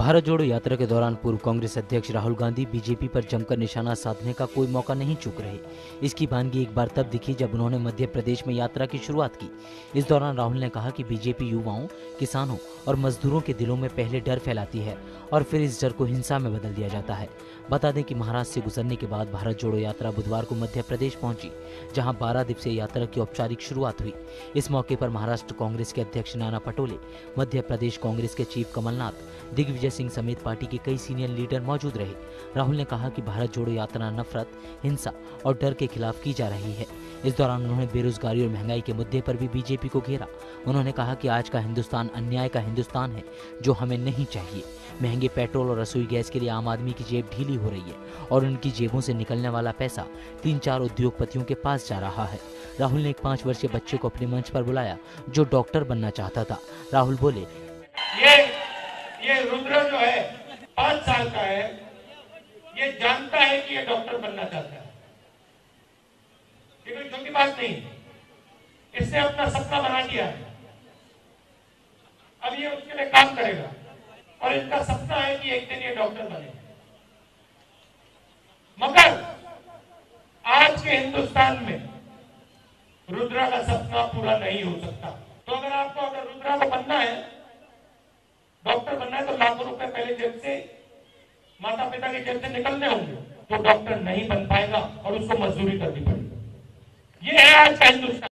भारत जोड़ो यात्रा के दौरान पूर्व कांग्रेस अध्यक्ष राहुल गांधी बीजेपी पर जमकर निशाना साधने का कोई मौका नहीं चूक रहे। इसकी वानगी एक बार तब दिखी जब उन्होंने मध्य प्रदेश में यात्रा की शुरुआत की। इस दौरान राहुल ने कहा कि बीजेपी युवाओं, किसानों और मजदूरों के दिलों में पहले डर फैलाती है और फिर इस डर को हिंसा में बदल दिया जाता है। बता दें कि महाराष्ट्र से गुजरने के बाद भारत जोड़ो यात्रा बुधवार को मध्य प्रदेश पहुंची, जहां 12 दिवसीय यात्रा की औपचारिक शुरुआत हुई। इस मौके पर महाराष्ट्र कांग्रेस के अध्यक्ष नाना पटोले, मध्य प्रदेश कांग्रेस के चीफ कमलनाथ, दिग्विजय सिंह समेत पार्टी के कई सीनियर लीडर मौजूद रहे। राहुल ने कहा कि भारत जोड़ो यात्रा नफरत, हिंसा और डर के खिलाफ की जा रही है। इस दौरान उन्होंने बेरोजगारी और महंगाई के मुद्दे पर भी बीजेपी को घेरा। उन्होंने कहा कि आज का हिंदुस्तान अन्याय का हिंदुस्तान है, जो हमें नहीं चाहिए। महंगे पेट्रोल और रसोई गैस के लिए आम आदमी की जेब ढीली हो रही है और उनकी जेबों से निकलने वाला पैसा 3-4 उद्योगपतियों के पास जा रहा है। राहुल ने एक 5 वर्षीय बच्चे को अपने मंच पर बुलाया जो डॉक्टर बनना चाहता था। राहुल बोले, ये रुद्र जो है 5 साल का है, ये जानता है कि ये डॉक्टर बनना चाहता है। ये कोई छोटी बात नहीं, इसने अपना सपना बना दिया है। अब ये उसके लिए काम करेगा और इनका सपना है कि एक दिन ये डॉक्टर बने। मगर आज के हिंदुस्तान में रुद्रा का सपना पूरा नहीं हो सकता। तो अगर रुद्रा को बनना है, डॉक्टर बनना है, तो लाखों रुपए पहले जेब से, माता पिता के जेब से निकलने होंगे, तो डॉक्टर नहीं बन पाएगा और उसको मजदूरी करनी पड़ेगी। ये है आज का हिंदुस्तान।